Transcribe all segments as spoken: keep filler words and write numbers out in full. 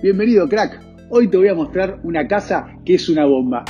Bienvenido, crack. Hoy te voy a mostrar una casa que es una bomba.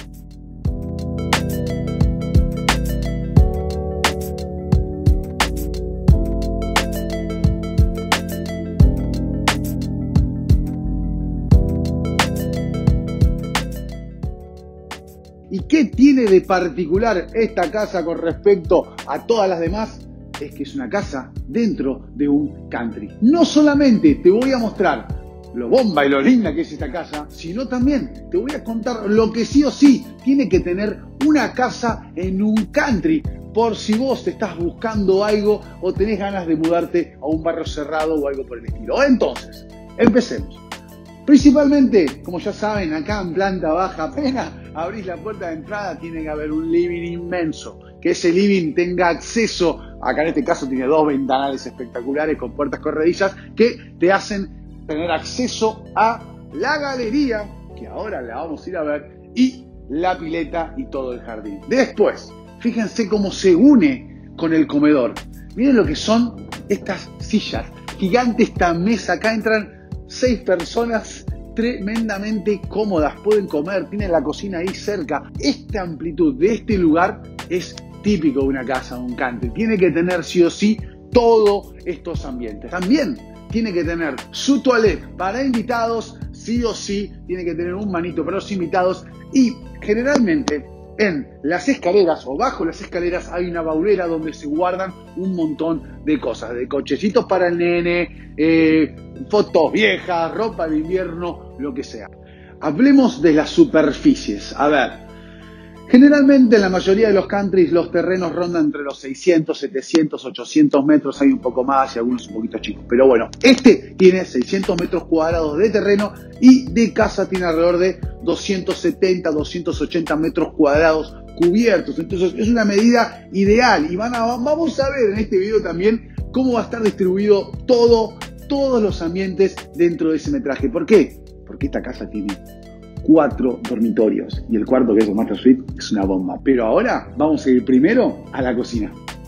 ¿Y qué tiene de particular esta casa con respecto a todas las demás? Es que es una casa dentro de un country. No solamente te voy a mostrar lo bomba y lo linda que es esta casa, sino también te voy a contar lo que sí o sí tiene que tener una casa en un country, por si vos te estás buscando algo o tenés ganas de mudarte a un barrio cerrado o algo por el estilo. Entonces, empecemos. Principalmente, como ya saben, acá en planta baja, apenas abrís la puerta de entrada, tiene que haber un living inmenso. Que ese living tenga acceso, acá en este caso tiene dos ventanales espectaculares con puertas corredizas que te hacen tener acceso a la galería, que ahora la vamos a ir a ver, y la pileta y todo el jardín. Después, fíjense cómo se une con el comedor. Miren lo que son estas sillas, gigante esta mesa, acá entran seis personas tremendamente cómodas, pueden comer, tienen la cocina ahí cerca. Esta amplitud de este lugar es típico de una casa, de un country. Tiene que tener sí o sí todos estos ambientes. También tiene que tener su toilet para invitados, sí o sí, tiene que tener un manito para los invitados y generalmente en las escaleras o bajo las escaleras hay una baulera donde se guardan un montón de cosas, de cochecitos para el nene, eh, fotos viejas, ropa de invierno, lo que sea. Hablemos de las superficies. A ver, generalmente en la mayoría de los countries los terrenos rondan entre los seiscientos, setecientos, ochocientos metros, hay un poco más y algunos un poquito chicos. Pero bueno, este tiene seiscientos metros cuadrados de terreno y de casa tiene alrededor de doscientos setenta, doscientos ochenta metros cuadrados cubiertos. Entonces es una medida ideal y van a, vamos a ver en este video también cómo va a estar distribuido todo, todos los ambientes dentro de ese metraje. ¿Por qué? Porque esta casa tiene cuatro dormitorios y el cuarto, que es el master suite, es una bomba. Pero ahora vamos a ir primero a la cocina.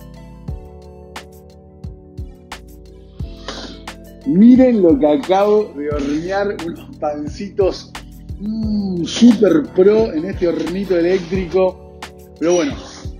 Miren lo que acabo de hornear, unos pancitos mmm, super pro en este hornito eléctrico. Pero bueno,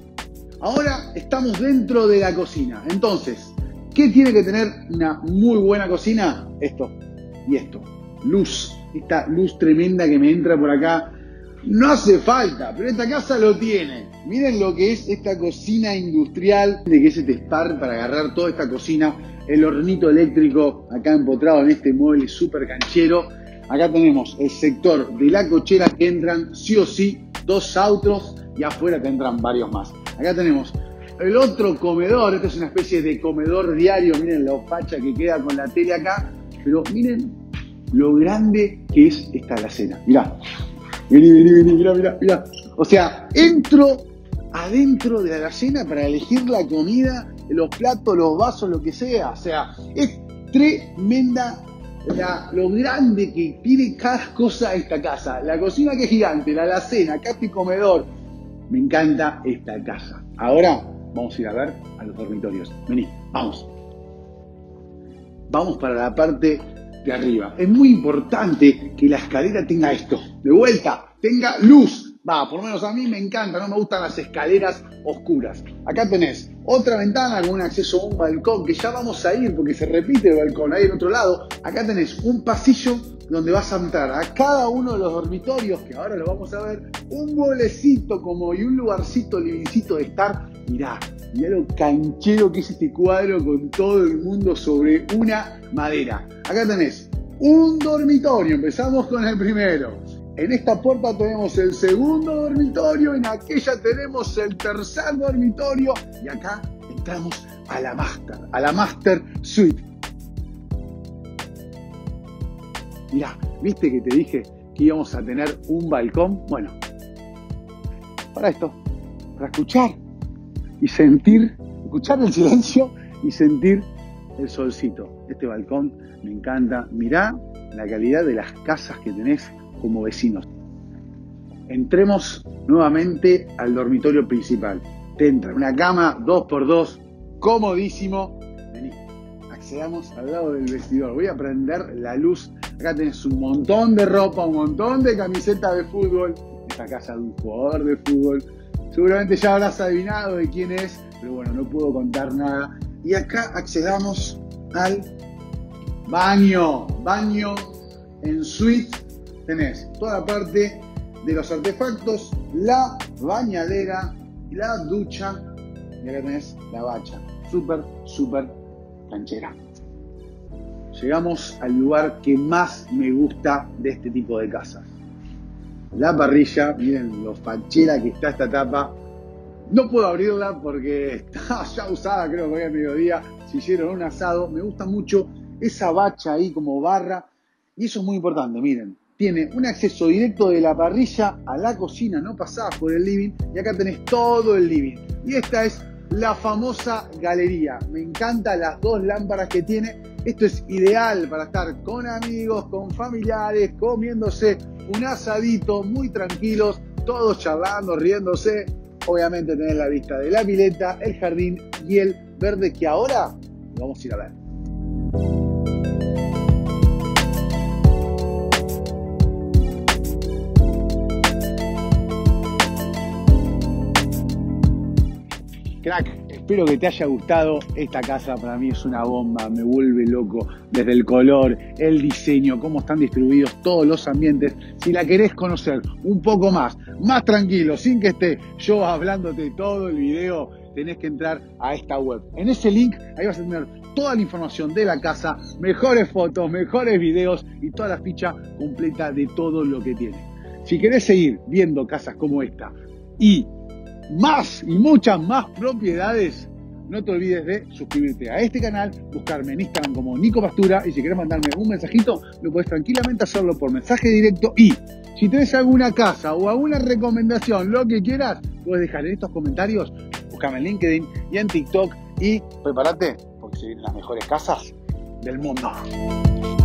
ahora estamos dentro de la cocina. Entonces, ¿qué tiene que tener una muy buena cocina? Esto y esto. Luz. Esta luz tremenda que me entra por acá. No hace falta, pero esta casa lo tiene. Miren lo que es esta cocina industrial, de que es este spar para agarrar toda esta cocina. El hornito eléctrico acá empotrado en este mueble súper canchero. Acá tenemos el sector de la cochera que entran sí o sí dos autos y afuera te entran varios más. Acá tenemos el otro comedor. Esto es una especie de comedor diario. Miren la facha que queda con la tele acá. Pero miren lo grande que es esta alacena. Mirá, vení, vení, vení, mirá, mirá, mirá. O sea, entro adentro de la alacena para elegir la comida, los platos, los vasos, lo que sea. O sea, es tremenda la, lo grande que tiene cada cosa esta casa. La cocina que es gigante, la alacena, acá este comedor. Me encanta esta casa. Ahora vamos a ir a ver a los dormitorios. Vení, vamos. Vamos para la parte de arriba. Es muy importante que la escalera tenga esto. De vuelta, tenga luz. Va, por lo menos a mí me encanta, no me gustan las escaleras oscuras. Acá tenés otra ventana con un acceso a un balcón, que ya vamos a ir porque se repite el balcón ahí en otro lado. Acá tenés un pasillo donde vas a entrar a cada uno de los dormitorios, que ahora lo vamos a ver, un mueblecito como y un lugarcito, livingcito de estar. Mirá, mirá lo canchero que es este cuadro con todo el mundo sobre una madera. Acá tenés un dormitorio, empezamos con el primero. En esta puerta tenemos el segundo dormitorio, en aquella tenemos el tercer dormitorio y acá entramos a la master, a la master suite. Mirá, ¿viste que te dije que íbamos a tener un balcón? Bueno, para esto, para escuchar y sentir, escuchar el silencio y sentir el solcito. Este balcón me encanta. Mirá la calidad de las casas que tenés como vecinos. Entremos nuevamente al dormitorio principal. Te entra una cama dos por dos, comodísimo. Vení, accedamos al lado del vestidor. Voy a prender la luz Acá tenés un montón de ropa, un montón de camisetas de fútbol. Esta casa de un jugador de fútbol. Seguramente ya habrás adivinado de quién es, pero bueno, no puedo contar nada. Y acá accedamos al baño. Baño en suite. Tenés toda la parte de los artefactos, la bañadera, la ducha. Y acá tenés la bacha. Súper, súper canchera. Llegamos al lugar que más me gusta de este tipo de casas. La parrilla, miren lo fachera que está esta tapa. No puedo abrirla porque está ya usada, creo que hoy a mediodía se hicieron un asado. Me gusta mucho esa bacha ahí como barra. Y eso es muy importante, miren. Tiene un acceso directo de la parrilla a la cocina, no pasás por el living. Y acá tenés todo el living. Y esta es la famosa galería. Me encantan las dos lámparas que tiene. Esto es ideal para estar con amigos, con familiares, comiéndose un asadito, muy tranquilos, todos charlando, riéndose. Obviamente tenés la vista de la pileta, el jardín y el verde que ahora vamos a ir a ver. Crack, espero que te haya gustado. Esta casa para mí es una bomba, me vuelve loco desde el color, el diseño, cómo están distribuidos todos los ambientes. Si la querés conocer un poco más, más tranquilo, sin que esté yo hablándote todo el video, tenés que entrar a esta web. En ese link ahí vas a tener toda la información de la casa, mejores fotos, mejores videos y toda la ficha completa de todo lo que tiene. Si querés seguir viendo casas como esta y más y muchas más propiedades, no te olvides de suscribirte a este canal, buscarme en Instagram como Nico Pastura y si querés mandarme un mensajito, lo podés tranquilamente hacerlo por mensaje directo y si tenés alguna casa o alguna recomendación, lo que quieras, puedes dejar en estos comentarios, buscame en LinkedIn y en TikTok y prepárate porque se vienen las mejores casas del mundo.